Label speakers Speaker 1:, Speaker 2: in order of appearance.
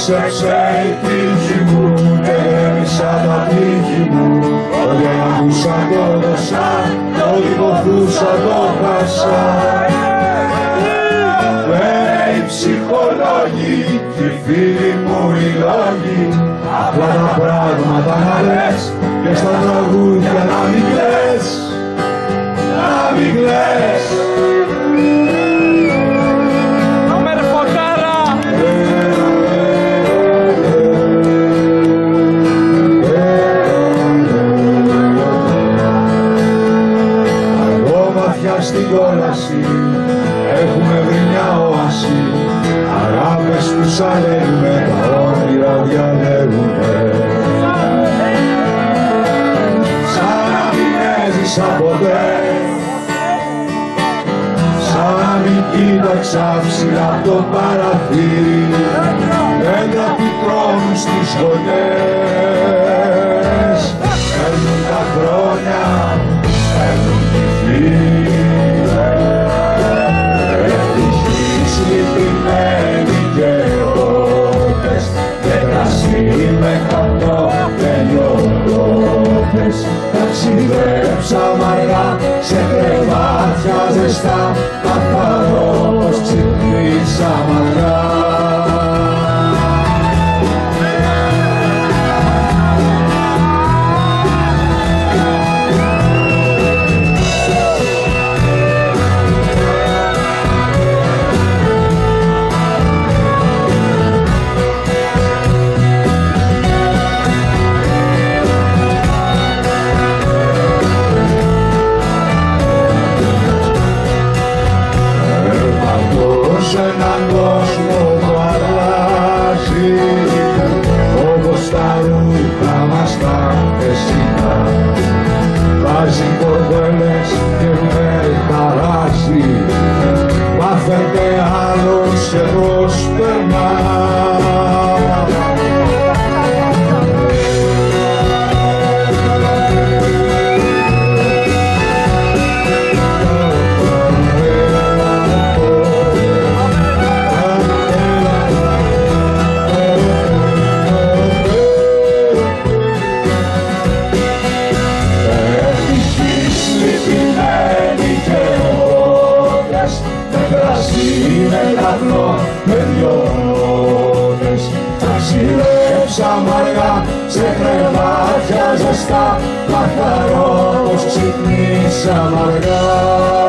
Speaker 1: Πίστεψε η τύχη μου και γέμισα τα τύχη μου. Ό,τι ακούσα το δώσα, ό,τι ποθούσα το χάσα. Λένε οι ψυχολόγοι και οι φίλοι μου οι λόγοι, απλά τα πράγματα να λες και στα τραγούδια να μην κλαις, να μην κλαις. Στην κόλαση έχουμε βρει μια όαση, αράβες που σαλεύουνε, τα όνειρα διαλέγουνε. Σαν να μην έζησα ποτέ, σαν να μην κοίταξα ψηλά απ' το παραθύρι, δέντρα πικρώνουν στις γωνιές. Παίρνουν τα χρόνια, παίρνουν τη φίλη. Λυπημένοι γερότες και κρασί με καπνό τελειωτότες. Ταξιδέψαμε αργά σε κρεβάτια ζεστά, καθαρός ξυπνήσαμε αργά. Σε έναν κόσμο που αλλάζει, όπως τα ρούχα μας τα χθεσινά. Βάζει κορδέλες και με χαράζει, μάθετε άλλος σε προσπερνά. Με καπνό, με διώτες, ταξιδέψαμε αργά σε κρεβάτια ζεστά, καθαρός ξυπνήσαμε αργά.